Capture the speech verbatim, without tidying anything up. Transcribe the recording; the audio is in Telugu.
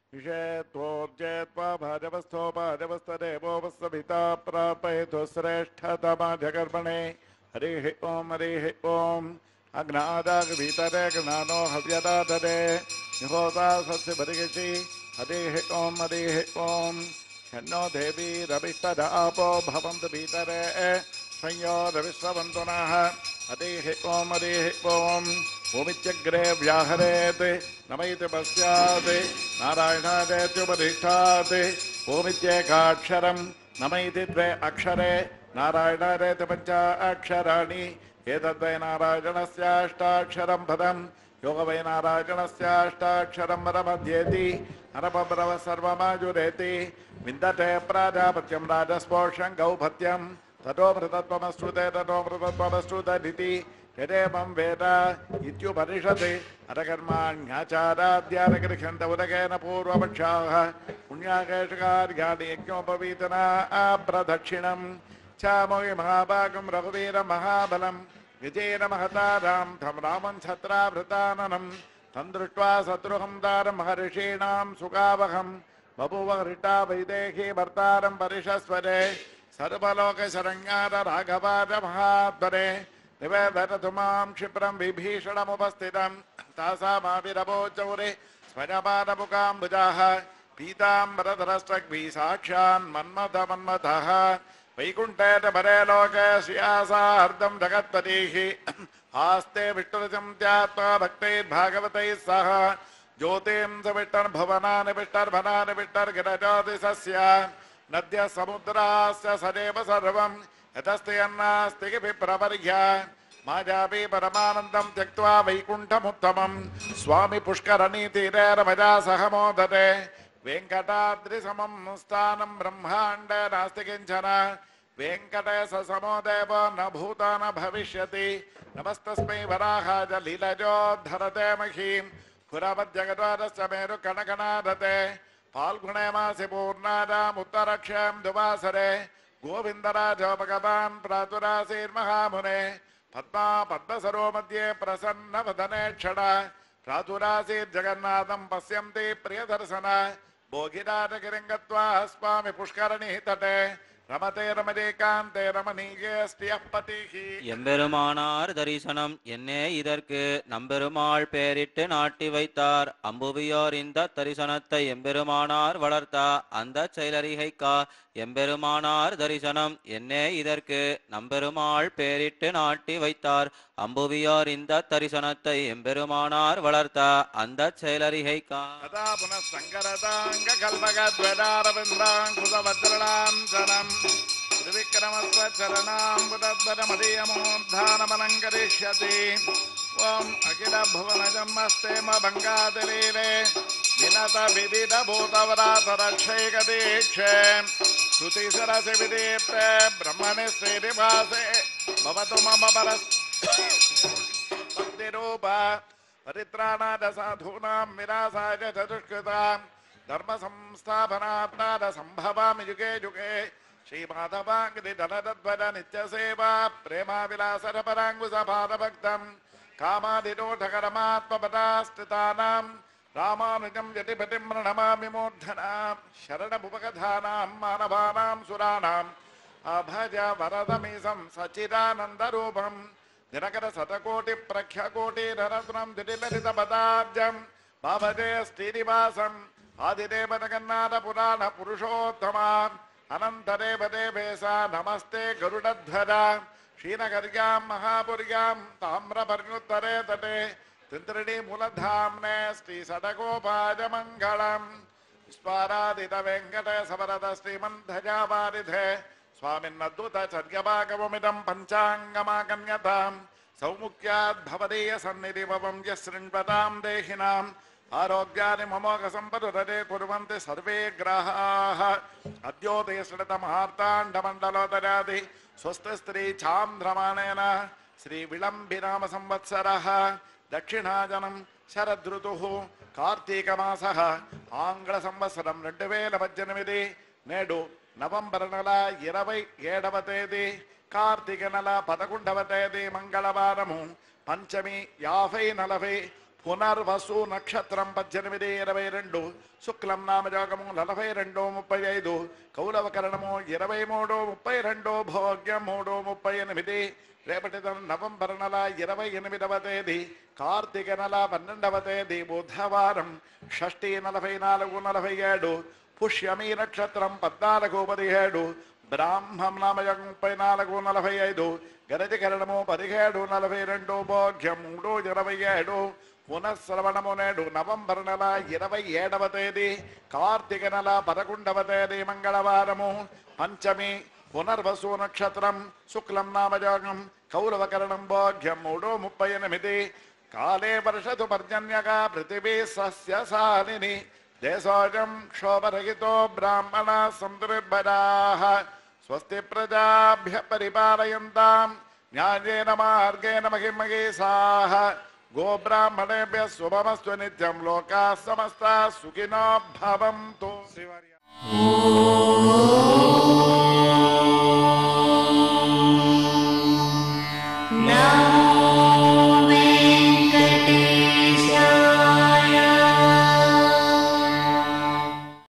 विषेत्वोर्जेत्वा भाजपस्थोपाजपस्तदेवोपस्सभिता प्रापयतु श्रेष्ठतमाजकर्मणे हरिः ओं हरिः ओं अग्नादागभीतरे ज्ञानो हव्यदादरे निहोता सस्य बर्गिषि हरिः ओं हरिः ओं षण्णो देवी रविष्टद आपो भवन्तु भीतरे संयोरविश्रवन्तु नः हरिः ओं हरिः ओं ओमित्यग्रे व्याहरेत् नमैति पश्यात् नारायणादेत्युपदिष्टात् ओमित्येकाक्षरं नमैति द्वे अक्षरे नारायणादेति पञ्च अक्षराणि एतद्वै नारायणस्याष्टाक्षरं पदं योगवै नारायणस्याष्टाक्षरं वरमध्येति अनपब्रव सर्वमाजुरेति विन्दते प्राजापत्यं राजस्पोषं गौपत्यं ततो मृतत्वमश्रुते ततो मृतत्वमश्रुतदिति यदेवं वेद इत्युपनिषत् अरकर्माण्याचाराद्यानगृह्यन्त उदकेन पूर्वपक्षाः पुण्याकेशकार्याणि यज्ञोपवीतना अप्रदक्षिणं चामोहि महाभागं रघुवीरमहाबलं विजयेन महतारां तं रामं छत्रावृताननं तं दृष्ट्वा शत्रुहं दारं महर्षीणां सुखावहं बभूव हृता वैदेही भर्तारं परिशस्वरे सर्वलोकशरण्यार राघवार महाध्वरे निवेदतु मां क्षिप्रं विभीषणमुपस्थितं तासामाविरवोचौरे स्वजपादमुकाम्बुजाः पीताम्बरधरस्त्रग्भिः साक्षान् मन्मथमन्मथः वैकुण्ठेन परे लोके श्रियासार्धं जगत्पतिः आस्ते विष्णुरजं त्यात्मा भक्तैर्भागवतैः सह ज्योतिंस विष्टर्भुवनानि विष्टर्भनानि विष्टर्गिरज्योतिषस्य नद्यः समुद्रास्य सदैव सर्वं यतस्ति अन्नास्ति विप्रवर्य माजापि परमानन्दं त्यक्त्वा वैकुण्ठमुत्तमं स्वामी पुष्करणीतीरे रमजा सह मोदते वेङ्कटाद्रिसमं स्थानं ब्रह्माण्डे नास्ति किञ्चन वेङ्कटेश समो देवो न भूता न भविष्यति नमस्तस्मै वराहाय लीलजोद्धरते महीं पुरमज्जगद्वारस्य मेरुकणकणादते फाल्गुणे मासि पूर्णादाम् उत्तरक्षं दुवासरे गोविन्दराजो भगवान् प्रातुरासीर्महामुने पद्मा पद्मसरो मध्ये प्रसन्नवदने क्षण प्रातुरासीर्जगन्नाथं पश्यन्ति प्रियदर्शन भोगिनाथगिरिं गत्वा स्वामि पुष्करणि तटे रमते रमणीकान्ते रमणीये स्त्रियः पतिः எம்பெருமானார் தரிசனம் என்னே இதற்கு நம்பெருமாள் பெயரிட்டு நாட்டி வைத்தார் அம்புவியோர் இந்த தரிசனத்தை எம்பெருமானார் வளர்த்தா அந்த செயலறிகைக்கா எம்பெருமானார் தரிசனம் என்னே இதற்கு நம்பெருமாள் பெயரிட்டு நாட்டி வைத்தார் அம்புவியோர் இந்த தரிசனத்தை எம்பெருமானார் வளர்த்தா அந்த செயலறிகைக்கா கதா புனः சங்கரதாங்க கல்பகத்வதாரவிந்தாங்குதவத்ரளாம் ஜனம் त्रिविक्रमस्व चरणाम्बुदद्वरमदीयमूर्धानमलङ्करिष्यति ॐ अखिल भुवनजन्मस्तेम भङ्गातिरीरे विनत विविध भूतवरातरक्षैकदीक्षे श्रुतिसरसि विदीप्ते ब्रह्मणि श्रीनिवासे भवतु मम परस्तिरूप परित्राणाय साधूनां विनाशाय चतुष्कृतां धर्मसंस्थापनार्थाय सम्भवामि युगे युगे श्रीमाधवांगि धनदध्वज नित्यसेवा प्रेमाविलासर पराङ्गुसपादभक्तं कामादिरोधकरमात्मपदास्थितानां रामानुजं यतिपतिं प्रणमामि मूर्धनां शरणमुपगतानां मानवानां सुराणाम् अभज वरदमीशं सच्चिदानन्दरूपं दिनकरशतकोटिप्रख्यकोटिरत्नं दिटिललितपदाब्जं भवते श्रीनिवासम् आदिदेवजगन्नाथपुराणपुरुषोत्तमा अनंतदेव देवेशा नमस्ते गरुडध्वजा श्रीनगर्यां महापुर्यां ताम्रपर्णुत्तरे तटे तिन्त्रिणी मूलधाम्ने श्रीषडगोपायमङ्गलम् स्वारादित वेङ्कटेशवरद श्रीमन्धजावारिधे स्वामिन्नद्भुतचर्यभागवमिदं पञ्चाङ्गमाकन्यतां सौमुख्याद्भवदीय सन्निधिभवं यशृण्वतां देहिनाम् आरोग्यानि ममोघसम्पदुदते कुर्वन्ति सर्वे ग्रहाः अद्योतय श्रुतमहार्ताण्डमण्डलोदरादि स्वस्थस्त्री चान्द्रमाणेन श्रीविलम्बिनाम संवत्सरः दक्षिणाजनं शरदृतुः कार्तीकमासः आङ्ग्लसंवत्सरं రెండు వేల పద్దెనిమిది నేడు నవంబర్ నెల ఇరవై ఏడవ తేదీ కార్తీక నెల పదకొండవ తేదీ మంగళవారము పంచమి యాభై నలభై పునర్వసు నక్షత్రం పద్దెనిమిది ఇరవై రెండు శుక్లం నామయోగము నలభై రెండు ముప్పై ఐదు కౌలవకరణము ఇరవై మూడు ముప్పై రెండు భోగ్యం మూడు ముప్పై ఎనిమిది రేపటి నవంబర్ నెల ఇరవై ఎనిమిదవ తేదీ కార్తీక నెల పన్నెండవ తేదీ బుధవారం షష్ఠి నలభై నాలుగు నలభై ఏడు పుష్యమి నక్షత్రం పద్నాలుగు పదిహేడు బ్రాహ్మం నామయోగం ముప్పై నాలుగు నలభై ఐదు గరజకరణము పదిహేడు నలభై రెండు భోగ్యం మూడు ఇరవై ఏడు పునఃశ్రవణము నేడు నవంబర్ నెల ఇరవై ఏడవ తేదీ కార్తీక నెల పదకొండవ తేదీ మంగళవారము పంచమి పునర్వసు నక్షత్రం శుక్లం నామయోగం కౌలవకరణం భోగ్యం మూడు ముప్పై ఎనిమిది కాలే వర్షతు పర్జన్యగా పృథివీ సస్యశాలిని దేశోజం క్షోభరహితో బ్రాహ్మణ సంతుర్భరాః స్వస్తి ప్రజాభ్య పరిపాలయంతాం న్యాయేన మార్గేణ మహిమహేషాః గోబ్రాహ్మణేభ్య శుభమస్తు నిత్యం లోకాః సమస్తాః సుఖినో భవంతు. శ్రీవారి నా